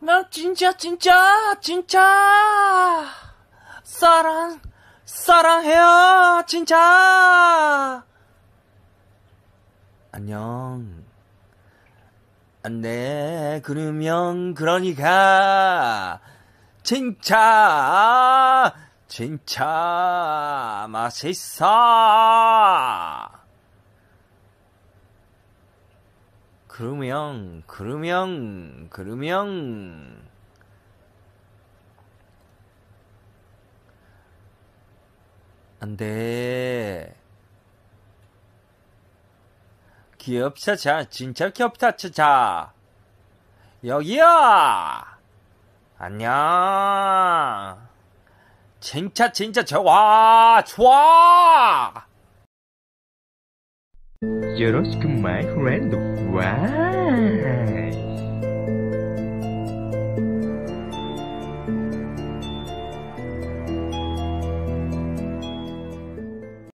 나 진짜 사랑해요 진짜. 안녕. 네, 그러면 그러니까 진짜 맛있어. 그러면 안 돼. 귀엽차차, 진짜 귀엽다, 차차. 여기야! 안녕. 진짜 좋아! 요로시크 마이 프렌드. 와이.